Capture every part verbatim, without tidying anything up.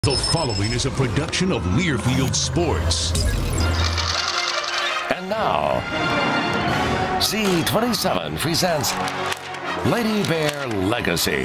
The following is a production of Learfield Sports. And now, Z twenty-seven presents Lady Bear Legacy.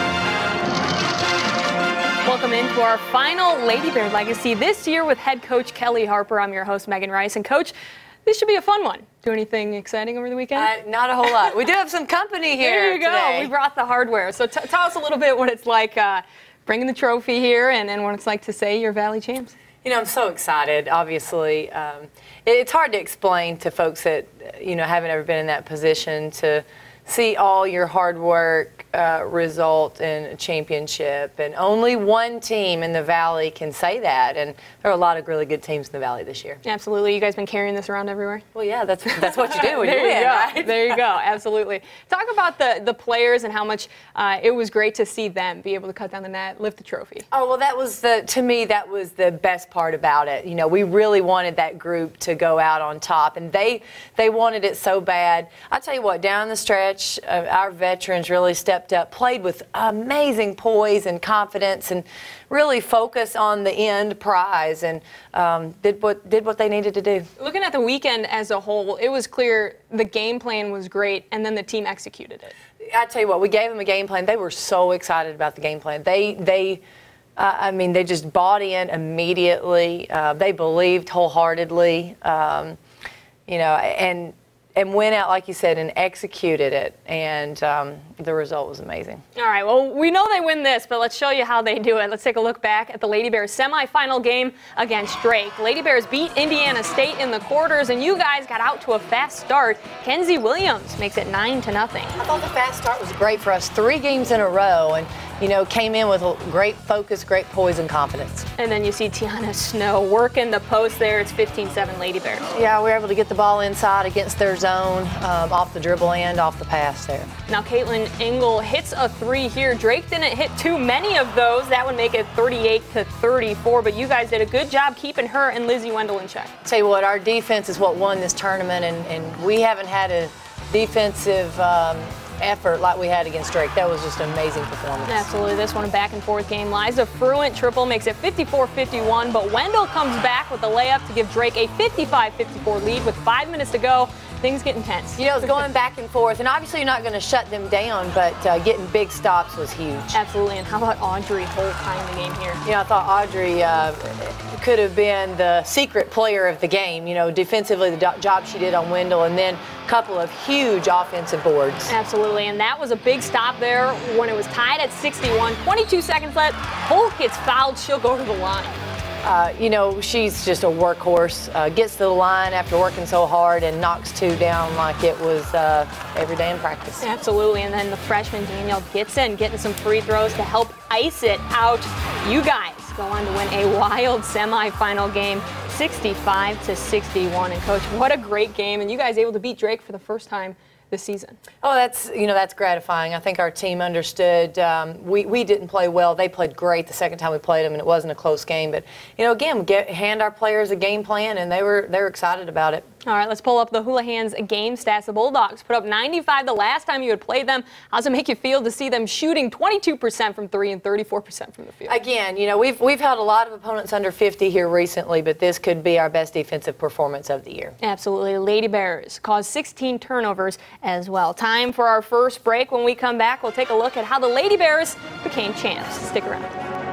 Welcome into our final Lady Bear Legacy this year with head coach Kelly Harper. I'm your host, Megan Rice. And coach, this should be a fun one. Do anything exciting over the weekend? Uh, not a whole lot. We do have some company here There you go. today. We brought the hardware. So t tell us a little bit what it's like uh, bringing the trophy here and, and what it's like to say you're Valley champs. You know, I'm so excited, obviously. Um, it, it's hard to explain to folks that, you know, haven't ever been in that position to see all your hard work uh, result in a championship. And only one team in the Valley can say that. And there are a lot of really good teams in the Valley this year. Absolutely. You guys been carrying this around everywhere? Well, yeah, that's that's what you do when there you win, you go. right? There you go. Absolutely. Talk about the, the players and how much uh, it was great to see them be able to cut down the net, lift the trophy. Oh, well, that was the, to me, that was the best part about it. You know, we really wanted that group to go out on top, and they they wanted it so bad. I'll tell you what, down the stretch, uh, our veterans really stepped up, played with amazing poise and confidence, and really focused on the end prize, and um, did what did what they needed to do. Looking at the weekend as a whole, it was clear the game plan was great, and then the team executed it. I tell you what, we gave them a game plan. They were so excited about the game plan. They they. Uh, I mean, they just bought in immediately. Uh, they believed wholeheartedly, um, you know, and and went out, like you said, and executed it. And um, the result was amazing. All right, well, we know they win this, but let's show you how they do it. Let's take a look back at the Lady Bears semifinal game against Drake. Lady Bears beat Indiana State in the quarters, and you guys got out to a fast start. Kenzie Williams makes it nine to nothing. I thought the fast start was great for us. Three games in a row, and you know, came in with a great focus, great poise, and confidence. And then you see Tiana Snow working the post there. It's fifteen seven Lady Bears. Yeah, we were able to get the ball inside against their zone, um, off the dribble and off the pass there. Now Caitlin Engel hits a three here. Drake didn't hit too many of those. That would make it thirty-eight to thirty-four, but you guys did a good job keeping her and Lizzie Wendell in check. Tell you what, our defense is what won this tournament, and, and we haven't had a defensive um, effort like we had against Drake. That was just an amazing performance. Absolutely. This one a back and forth game. Liza Fruant triple makes it fifty-four fifty-one, but Wendell comes back with a layup to give Drake a fifty-five fifty-four lead with five minutes to go. Things get intense. You know, it's going back and forth, and obviously you're not going to shut them down, but uh, getting big stops was huge. Absolutely. And how about Audrey Holt tying the game here? You know, I thought Audrey uh, could have been the secret player of the game. You know, defensively, the do job she did on Wendell, and then a couple of huge offensive boards. Absolutely, and that was a big stop there when it was tied at sixty-one. twenty-two seconds left. Holt gets fouled. She'll go to the line. Uh, you know, she's just a workhorse, uh, gets to the line after working so hard and knocks two down like it was uh, every day in practice. Absolutely, and then the freshman Danielle Gitson getting some free throws to help ice it out. You guys go on to win a wild semifinal game, sixty-five to sixty-one. And Coach, what a great game, and you guys able to beat Drake for the first time this season. Oh, that's, you know, that's gratifying. I think our team understood. Um, we, we didn't play well. They played great the second time we played them, and it wasn't a close game. But, you know, again, get, hand our players a game plan, and they were, they were excited about it. All right, let's pull up the Houlihan's game stats. The Bulldogs put up ninety-five the last time you had played them. How does it make you feel to see them shooting twenty-two percent from three and thirty-four percent from the field? Again, you know, we've, we've held a lot of opponents under fifty here recently, but this could be our best defensive performance of the year. Absolutely. Lady Bears caused sixteen turnovers as well. Time for our first break. When we come back, we'll take a look at how the Lady Bears became champs. Stick around.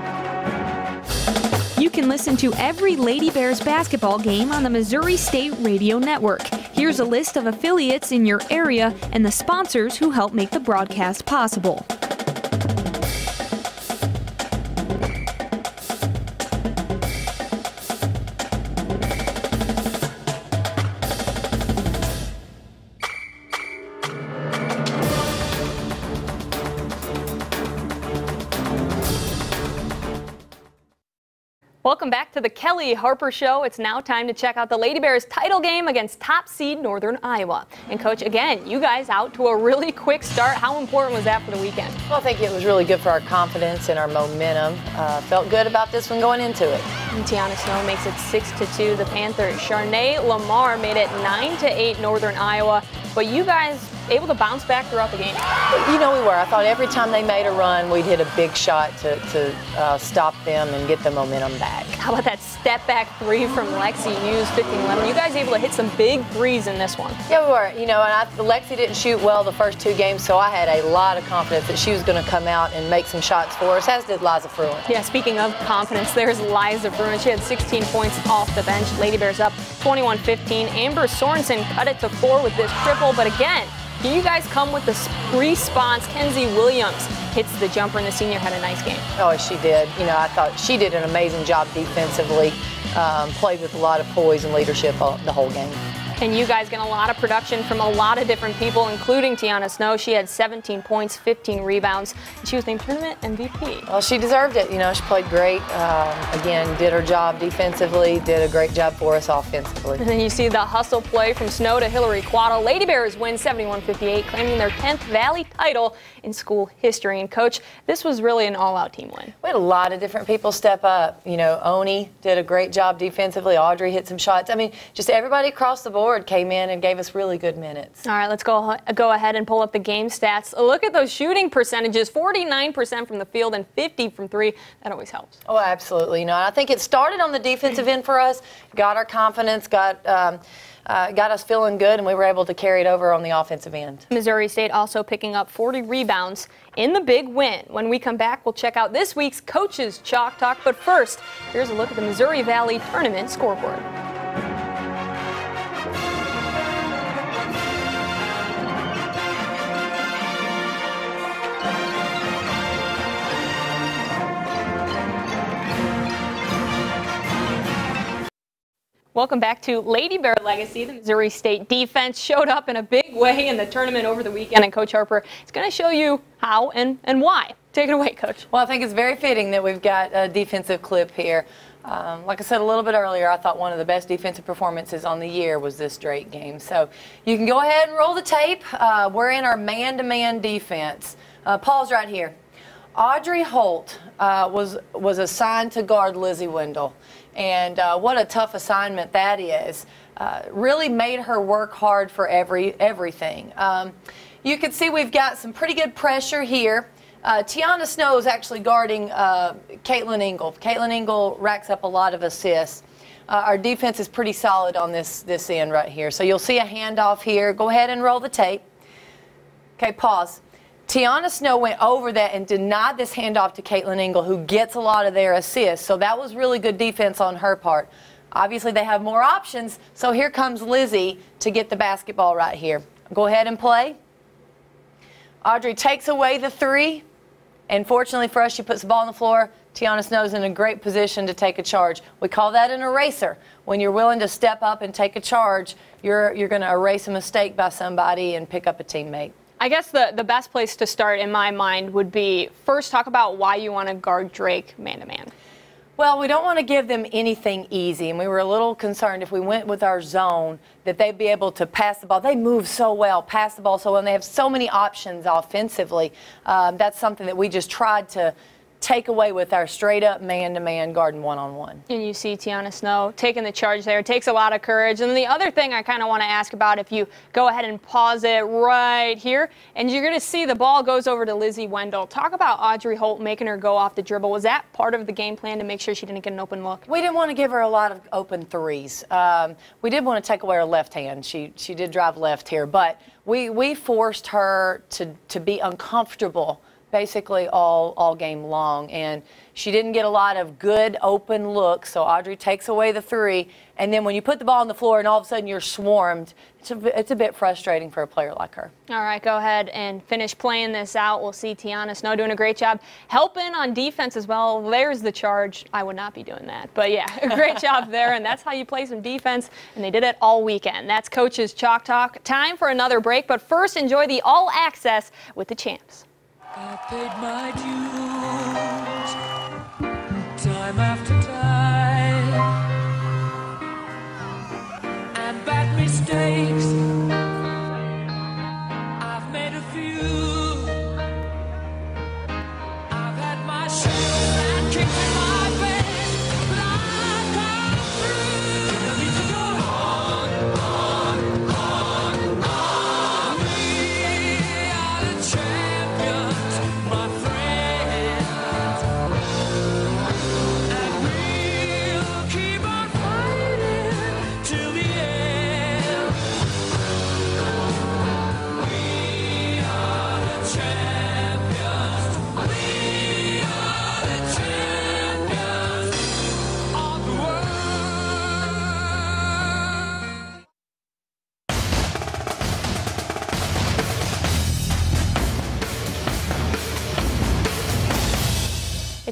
You can listen to every Lady Bears basketball game on the Missouri State Radio Network. Here's a list of affiliates in your area and the sponsors who help make the broadcast possible. Welcome back to the Kelly Harper Show. It's now time to check out the Lady Bears title game against top seed Northern Iowa. And Coach, again, you guys out to a really quick start. How important was that for the weekend? Well, I think it was really good for our confidence and our momentum. Uh, felt good about this one going into it. And Tiana Snow makes it six to two, the Panthers. Charnay Lamar made it nine to eight, Northern Iowa. But you guys able to bounce back throughout the game? You know, we were. I thought every time they made a run, we'd hit a big shot to, to uh, stop them and get the momentum back. How about that step back three from Lexi Hughes, fifteen eleven? You guys able to hit some big threes in this one? Yeah, we were. You know, and I, Lexi didn't shoot well the first two games, so I had a lot of confidence that she was going to come out and make some shots for us, as did Liza Fruin. Yeah, speaking of confidence, there's Liza Fruin. She had sixteen points off the bench. Lady Bears up twenty-one fifteen. Amber Sorensen cut it to four with this triple, but again, you guys come with the response. Kenzie Williams hits the jumper, and the senior had a nice game. Oh, she did. You know, I thought she did an amazing job defensively, um, played with a lot of poise and leadership the whole game. And you guys get a lot of production from a lot of different people, including Tiana Snow. She had seventeen points, fifteen rebounds, and she was named tournament M V P. Well, she deserved it. You know, she played great. Um, again, did her job defensively, did a great job for us offensively. And then you see the hustle play from Snow to Hillary Quaddle. Lady Bears win seventy-one fifty-eight, claiming their tenth Valley title in school history. And Coach, this was really an all-out team win. We had a lot of different people step up. You know, Oni did a great job defensively. Audrey hit some shots. I mean, just everybody across the board came in and gave us really good minutes. All right, let's go go ahead and pull up the game stats. Look at those shooting percentages, forty-nine percent from the field and fifty from three. That always helps. Oh, absolutely. You know, I think it started on the defensive end for us, got our confidence, got um, uh, got us feeling good, and we were able to carry it over on the offensive end. Missouri State also picking up forty rebounds in the big win. When we come back, we'll check out this week's Coaches Chalk Talk. But first, here's a look at the Missouri Valley Tournament scoreboard. Welcome back to Lady Bear Legacy. The Missouri State defense showed up in a big way in the tournament over the weekend, and Coach Harper is going to show you how and, and why. Take it away, Coach. Well, I think it's very fitting that we've got a defensive clip here. Um, like I said a little bit earlier, I thought one of the best defensive performances on the year was this Drake game. So you can go ahead and roll the tape. Uh, we're in our man-to-man defense. Uh, Paul's right here. Audrey Holt uh, was, was assigned to guard Lizzie Wendell. And uh, what a tough assignment that is. Uh, really made her work hard for every everything. Um, you can see we've got some pretty good pressure here. Uh, Tiana Snow is actually guarding uh, Caitlin Engel. Caitlin Engel racks up a lot of assists. Uh, our defense is pretty solid on this, this end right here. So you'll see a handoff here. Go ahead and roll the tape. Okay, pause. Tiana Snow went over that and denied this handoff to Caitlin Engel, who gets a lot of their assists. So that was really good defense on her part. Obviously, they have more options. So here comes Lizzie to get the basketball right here. Go ahead and play. Audrey takes away the three. And fortunately for us, she puts the ball on the floor. Tiana Snow's in a great position to take a charge. We call that an eraser. When you're willing to step up and take a charge, you're, you're going to erase a mistake by somebody and pick up a teammate. I guess the, the best place to start in my mind would be first talk about why you want to guard Drake man-to-man. Well, we don't want to give them anything easy, and we were a little concerned if we went with our zone that they'd be able to pass the ball. They move so well, pass the ball so well, and they have so many options offensively. Um, that's something that we just tried to take away with our straight-up man-to-man guarding one-on-one. And you see Tiana Snow taking the charge there. It takes a lot of courage. And the other thing I kind of want to ask about, if you go ahead and pause it right here, and you're going to see the ball goes over to Lizzie Wendell. Talk about Audrey Holt making her go off the dribble. Was that part of the game plan to make sure she didn't get an open look? We didn't want to give her a lot of open threes. Um, we did want to take away her left hand. She, she did drive left here. But we, we forced her to, to be uncomfortable basically all, all game long, and she didn't get a lot of good open looks, so Audrey takes away the three, and then when you put the ball on the floor and all of a sudden you're swarmed, it's a, it's a bit frustrating for a player like her. All right, go ahead and finish playing this out. We'll see Tiana Snow doing a great job helping on defense as well. There's the charge. I would not be doing that, but yeah, great job there, and that's how you play some defense, and they did it all weekend. That's Coach's Chalk Talk. Time for another break, but first enjoy the All Access with the champs. I paid my dues, time after time, and bad mistakes, I've made a few, I've had my share and kicked in my bed, but I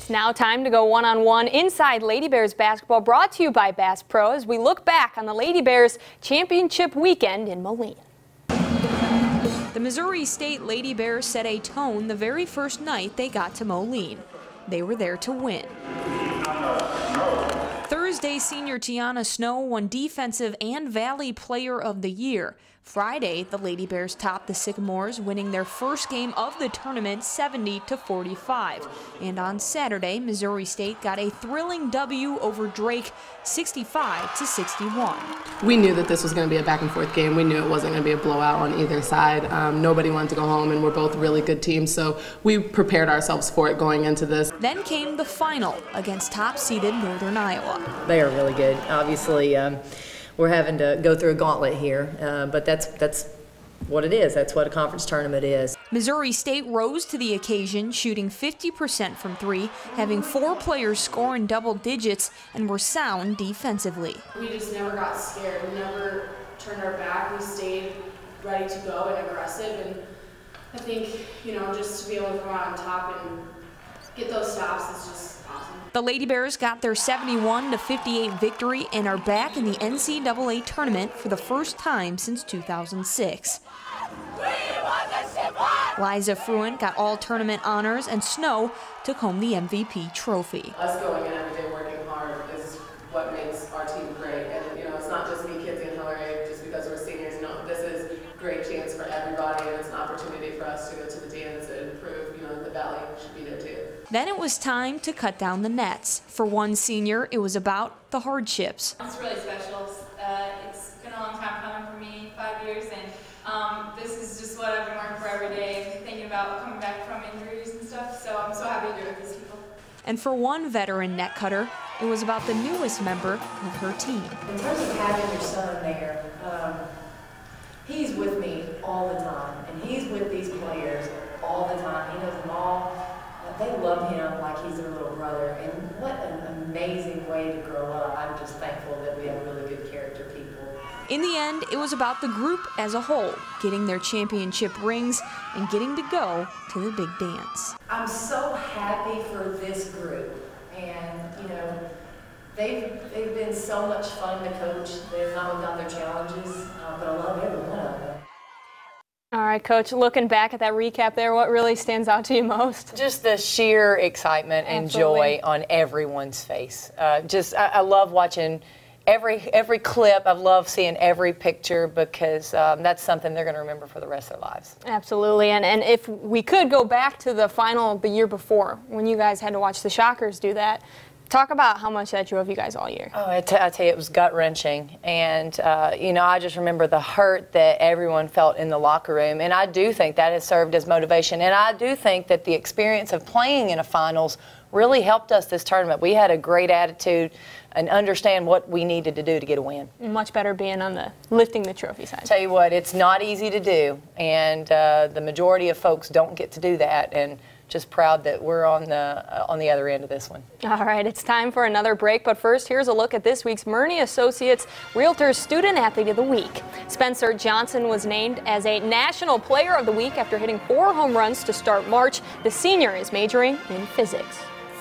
Now time to go one-on-one inside Lady Bears basketball, brought to you by Bass Pro, as we look back on the Lady Bears championship weekend in Moline. The Missouri State Lady Bears set a tone the very first night they got to Moline. They were there to win. Thursday, senior Tiana Snow won Defensive and Valley Player of the Year. Friday, the Lady Bears topped the Sycamores, winning their first game of the tournament seventy to forty-five. And on Saturday, Missouri State got a thrilling W over Drake, sixty-five to sixty-one. We knew that this was going to be a back and forth game. We knew it wasn't going to be a blowout on either side. Um, nobody wanted to go home, and we're both really good teams, so we prepared ourselves for it going into this. Then came the final against top-seeded Northern Iowa. They are really good. Obviously, um, we're having to go through a gauntlet here, uh, but that's that's what it is. That's what a conference tournament is. Missouri State rose to the occasion, shooting fifty percent from three, having four players score in double digits, and were sound defensively. We just never got scared. We never turned our back. We stayed ready to go and aggressive. And I think, you know, just to be able to come out on top and get those stops is just awesome. The Lady Bears got their seventy-one to fifty-eight victory and are back in the N C double A tournament for the first time since two thousand six. Liza Fruin got all tournament honors, and Snow took home the M V P trophy. Us going in every day working hard is what makes our team great. And, you know, it's not just me kids getting Hillary just because we're seniors. You know, this is a great chance for everybody, and it's an opportunity for us to go to the dance and prove, you know, the Valley should be there too. Then it was time to cut down the nets. For one senior, it was about the hardships. It's really special. Uh, it's been a long time coming for me, five years, and um, this is just what I've been working for every day, thinking about coming back from injuries and stuff, so I'm so happy to do it with these people. And for one veteran net cutter, it was about the newest member of her team. In terms of having your son there, um, he's with me all the time, and he's with these players all the time. He knows them all. They love him like he's their little brother, and what an amazing way to grow up. I'm just thankful that we have really good character people. In the end, it was about the group as a whole, getting their championship rings and getting to go to the big dance. I'm so happy for this group, and you know, they've, they've been so much fun to coach. They've not only got their challenges, uh, but I love every one of them. All right, Coach, looking back at that recap there, what really stands out to you most? Just the sheer excitement and Absolutely. joy on everyone's face. Uh, just, I, I love watching every every clip. I love seeing every picture, because um, that's something they're going to remember for the rest of their lives. Absolutely, and, and if we could go back to the final the year before, when you guys had to watch the Shockers do that, talk about how much that drove you guys all year. Oh, I, t I tell you, it was gut-wrenching. And, uh, you know, I just remember the hurt that everyone felt in the locker room. And I do think that has served as motivation. And I do think that the experience of playing in a finals really helped us this tournament. We had a great attitude and understand what we needed to do to get a win. Much better being on the lifting the trophy side. Tell you what, it's not easy to do. And uh, the majority of folks don't get to do that. And just proud that we're on the uh, on the other end of this one. All right, it's time for another break, but first, here's a look at this week's Murney Associates Realtors Student Athlete of the Week. Spencer Johnson was named as a National Player of the Week after hitting four home runs to start March. The senior is majoring in physics.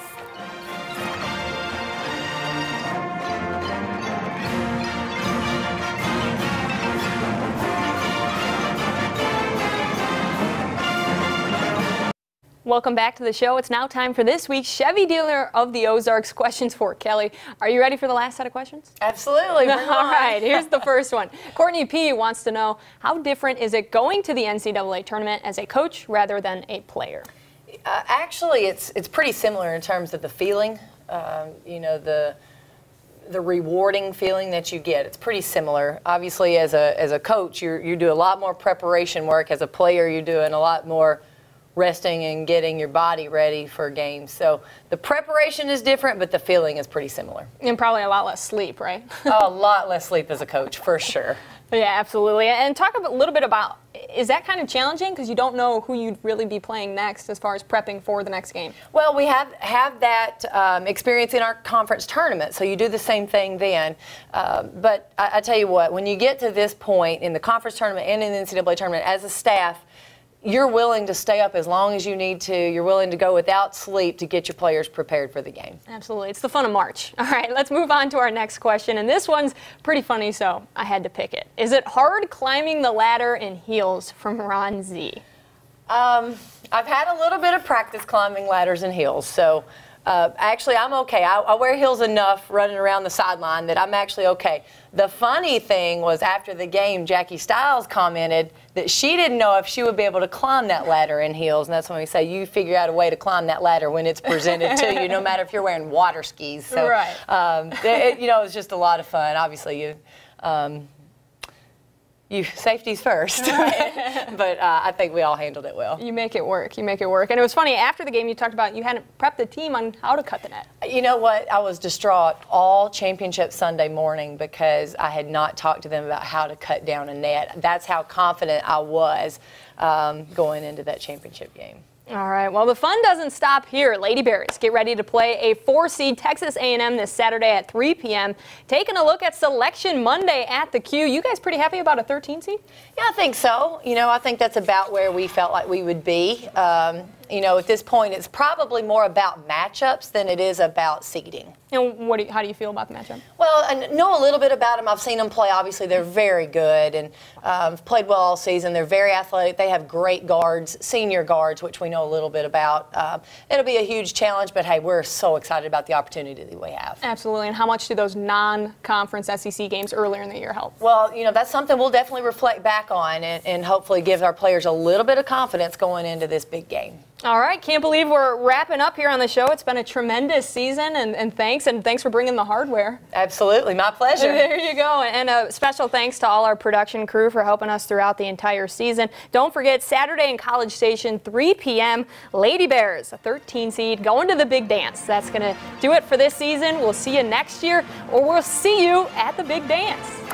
Welcome back to the show. It's now time for this week's Chevy Dealer of the Ozarks questions for Kelly. Are you ready for the last set of questions? Absolutely. All right, here's the first one. Courtney P. wants to know, how different is it going to the N C double A tournament as a coach rather than a player? Uh, actually, it's it's pretty similar in terms of the feeling. Um, you know, the the rewarding feeling that you get. It's pretty similar. Obviously, as a as a coach, you you do a lot more preparation work. As a player, you're doing a lot more resting and getting your body ready for games. So the preparation is different, but the feeling is pretty similar. And probably a lot less sleep, right? Oh, a lot less sleep as a coach, for sure. Yeah, absolutely. And talk a little bit about, is that kind of challenging because you don't know who you'd really be playing next as far as prepping for the next game? Well, we have, have that um, experience in our conference tournament, so you do the same thing then. Uh, but I, I tell you what, when you get to this point in the conference tournament and in the N C double A tournament, as a staff, you're willing to stay up as long as you need to. You're willing to go without sleep to get your players prepared for the game. Absolutely. It's the fun of March. All right, let's move on to our next question. And this one's pretty funny, so I had to pick it. Is it hard climbing the ladder in heels? From Ron Z. Um, I've had a little bit of practice climbing ladders in heels, so uh, actually I'm okay. I, I wear heels enough running around the sideline that I'm actually okay. The funny thing was after the game, Jackie Stiles commented that she didn't know if she would be able to climb that ladder in heels, and that's when we say you figure out a way to climb that ladder when it's presented to you, no matter if you're wearing water skis. So, right. um, it, you know, it was just a lot of fun. Obviously, you. Um, You safety's first, but uh, I think we all handled it well. You make it work. You make it work. And it was funny, after the game you talked about you hadn't prepped the team on how to cut the net. You know what? I was distraught all championship Sunday morning because I had not talked to them about how to cut down a net. That's how confident I was um, going into that championship game. All right, well, the fun doesn't stop here. Lady Bears get ready to play a four-seed Texas A and M this Saturday at three p m Taking a look at Selection Monday at the Q. You guys pretty happy about a thirteen seed? Yeah, I think so. You know, I think that's about where we felt like we would be. Um, you know, at this point, it's probably more about matchups than it is about seeding. And what do you, how do you feel about the matchup? Well, I know a little bit about them. I've seen them play. Obviously, they're very good and um, played well all season. They're very athletic. They have great guards, senior guards, which we know a little bit about. Um, it'll be a huge challenge, but hey, we're so excited about the opportunity that we have. Absolutely. And how much do those non-conference S E C games earlier in the year help? Well, you know, that's something we'll definitely reflect back on and, and hopefully give our players a little bit of confidence going into this big game. All right, can't believe we're wrapping up here on the show. It's been a tremendous season, and, and thanks, and thanks for bringing the hardware. Absolutely, my pleasure. There you go, and a special thanks to all our production crew for helping us throughout the entire season. Don't forget, Saturday in College Station, three p m, Lady Bears, a thirteen seed, going to the big dance. That's going to do it for this season. We'll see you next year, or we'll see you at the big dance.